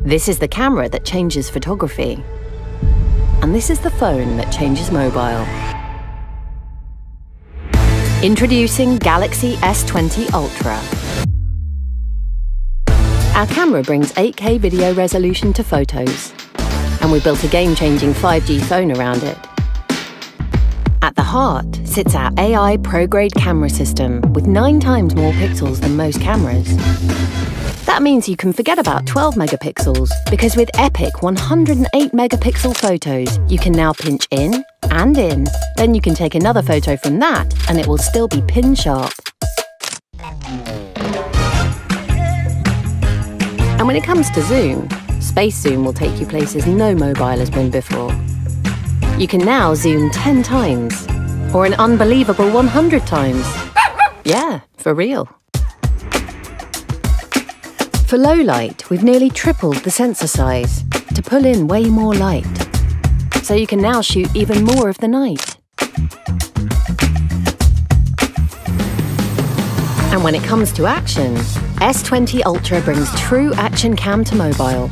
This is the camera that changes photography. And this is the phone that changes mobile. Introducing Galaxy S20 Ultra. Our camera brings 8K video resolution to photos, and we built a game-changing 5G phone around it. At the heart sits our AI pro-grade camera system with 9 times more pixels than most cameras. That means you can forget about 12 megapixels, because with epic 108 megapixel photos, you can now pinch in and in. Then you can take another photo from that and it will still be pin sharp. And when it comes to zoom, Space Zoom will take you places no mobile has been before. You can now zoom 10 times, or an unbelievable 100 times. Yeah, for real. For low light, we've nearly tripled the sensor size to pull in way more light, so you can now shoot even more of the night. And when it comes to action, S20 Ultra brings true action cam to mobile.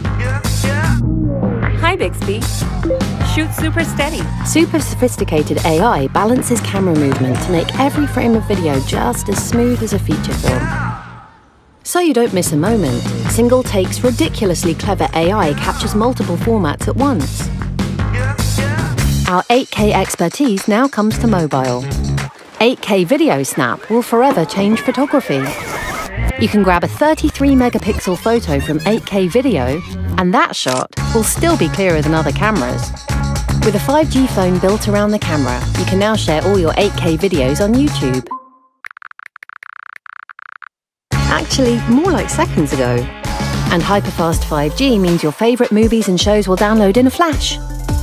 Hi, Bixby. Shoot super steady. Super sophisticated AI balances camera movement to make every frame of video just as smooth as a feature film. So you don't miss a moment, Single Take's ridiculously clever AI captures multiple formats at once. Our 8K expertise now comes to mobile. 8K Video Snap will forever change photography. You can grab a 33 megapixel photo from 8K video, and that shot will still be clearer than other cameras. With a 5G phone built around the camera, you can now share all your 8K videos on YouTube. Actually, more like seconds ago. And hyperfast 5G means your favourite movies and shows will download in a flash.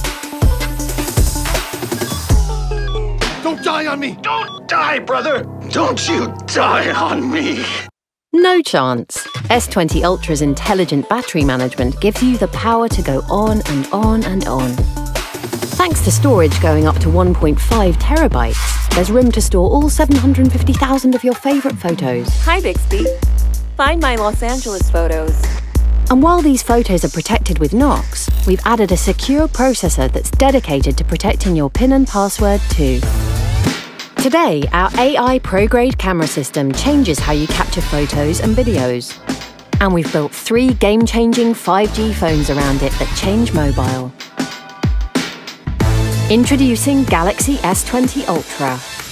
Don't die on me! Don't die, brother! Don't you die on me! No chance. S20 Ultra's intelligent battery management gives you the power to go on and on and on. Thanks to storage going up to 1.5 terabytes, there's room to store all 750,000 of your favourite photos. Hi, Bixby. Find my Los Angeles photos. And while these photos are protected with Knox, we've added a secure processor that's dedicated to protecting your PIN and password too. Today, our AI pro-grade camera system changes how you capture photos and videos. And we've built 3 game-changing 5G phones around it that change mobile. Introducing Galaxy S20 Ultra.